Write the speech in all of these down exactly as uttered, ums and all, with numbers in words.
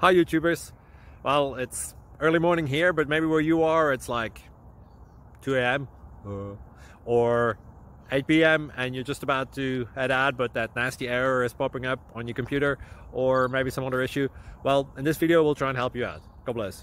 Hi YouTubers. Well, it's early morning here, but maybe where you are it's like two A M uh, or eight P M and you're just about to head out, but that nasty error is popping up on your computer, or maybe some other issue. Well, in this video we'll try and help you out. God bless.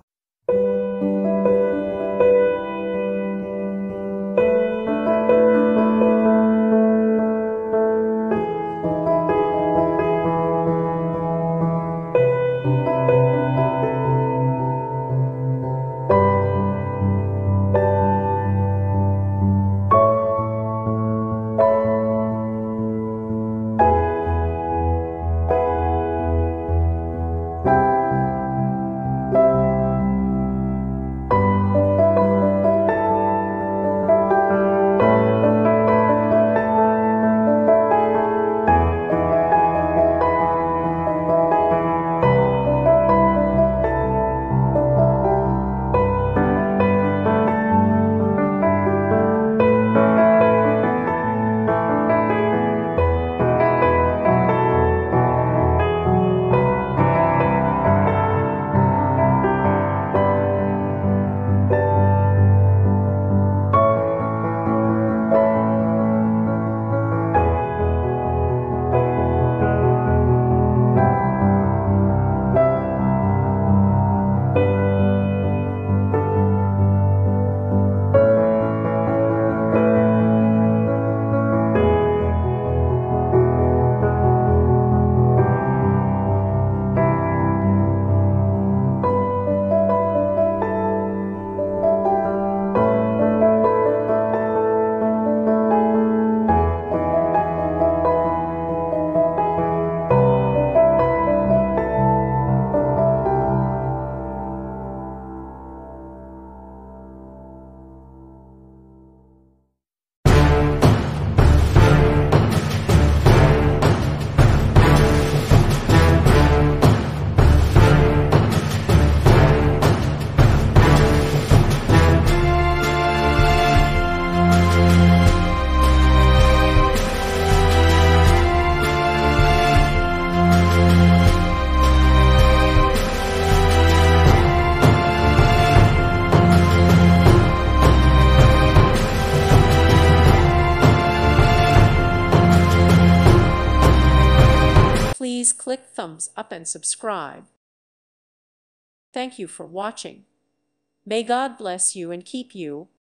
Please click thumbs up and subscribe. Thank you for watching. May God bless you and keep you.